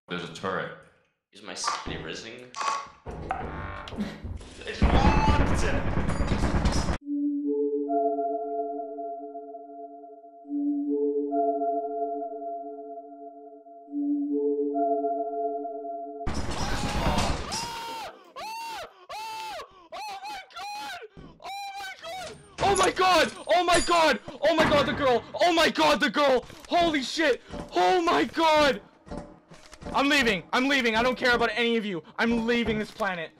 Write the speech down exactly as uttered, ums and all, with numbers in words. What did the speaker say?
There's a turret. Use my skinny rising. It's locked! Oh my god! Oh my god! Oh my god, the girl! Oh my god, the girl! Holy shit! Oh my god! I'm leaving! I'm leaving! I don't care about any of you! I'm leaving this planet!